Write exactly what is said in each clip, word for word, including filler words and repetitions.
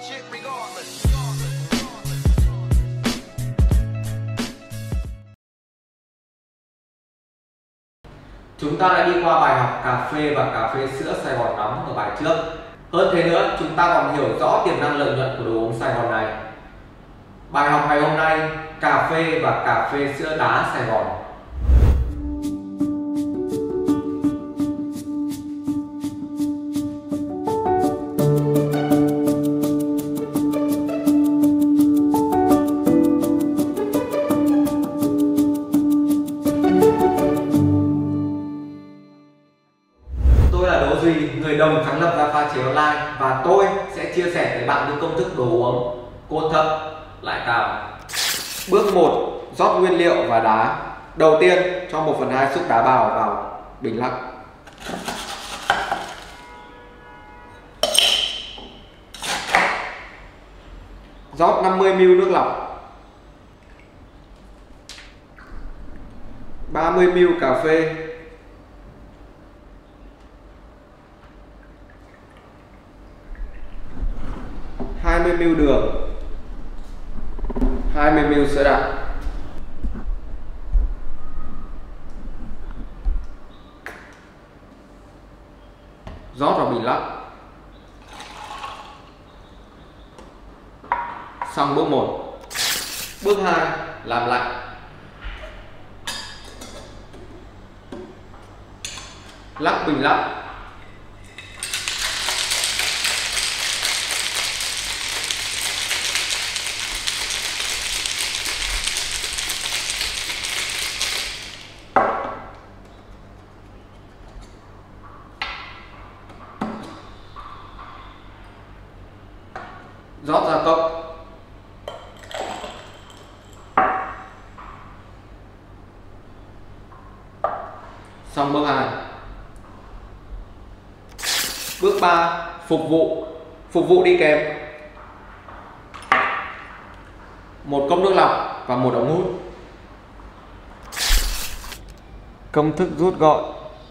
Chúng ta đã đi qua bài học cà phê và cà phê sữa Sài Gòn nóng ở bài trước. Hơn thế nữa, chúng ta còn hiểu rõ tiềm năng lợi nhuận của đồ uống Sài Gòn này. Bài học ngày hôm nay, cà phê và cà phê sữa đá Sài Gòn. Tôi là Đỗ Duy, người đồng sáng lập ra Pha Chế Online, và tôi sẽ chia sẻ với bạn những công thức đồ uống cốt thấp lại cao. Bước một, rót nguyên liệu và đá. Đầu tiên, cho một phần hai xúc đá bào vào bình lắc. Rót năm mươi mi li lít nước lọc, ba mươi mi li lít cà phê, hai mươi mi li lít đường, hai mươi mi li lít sữa đặc. Rót vào bình lắc. Xong bước một. Bước hai, làm lạnh. Lắc bình lắc. Rót ra cốc. Xong bước hai. Bước ba, phục vụ. Phục vụ đi kèm một cốc nước lọc và một ống hút. Công thức rút gọn.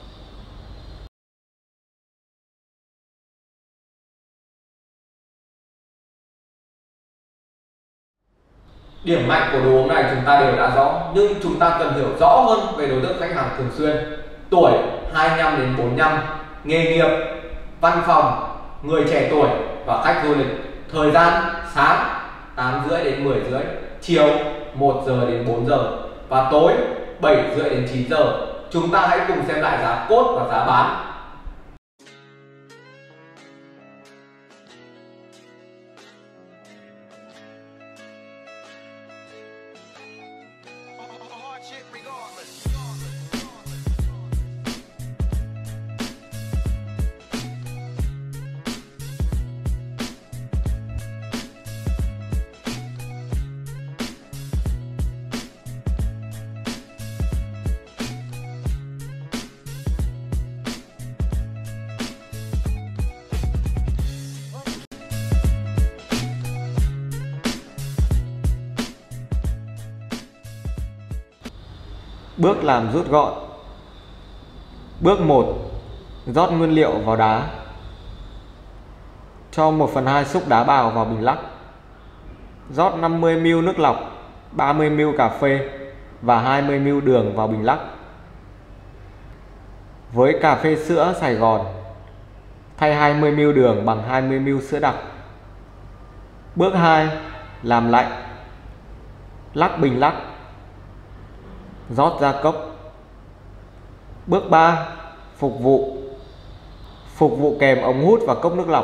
Điểm mạnh của đồ uống này chúng ta đều đã rõ, nhưng chúng ta cần hiểu rõ hơn về đối tượng khách hàng thường xuyên. Tuổi hai mươi lăm đến bốn mươi lăm, nghề nghiệp, văn phòng, người trẻ tuổi và khách du lịch. Thời gian sáng tám rưỡi đến mười rưỡi, chiều một giờ đến bốn giờ và tối bảy rưỡi đến chín giờ. Chúng ta hãy cùng xem lại giá cốt và giá bán. Bước làm rút gọn. Bước một, rót nguyên liệu vào đá. Cho một phần hai xúc đá bào vào bình lắc. Rót năm mươi mi li lít nước lọc, ba mươi mi li lít cà phê và hai mươi mi li lít đường vào bình lắc. Với cà phê sữa Sài Gòn, thay hai mươi mi li lít đường bằng hai mươi mi li lít sữa đặc. Bước hai, làm lạnh. Lắc bình lắc. Rót ra cốc. Bước ba, phục vụ. Phục vụ kèm ống hút và cốc nước lọc.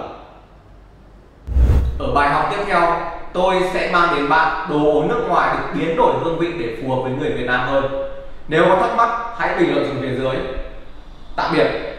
Ở bài học tiếp theo, tôi sẽ mang đến bạn đồ uống nước ngoài được biến đổi hương vị để phù hợp với người Việt Nam hơn. Nếu có thắc mắc, hãy bình luận xuống phía dưới. Tạm biệt.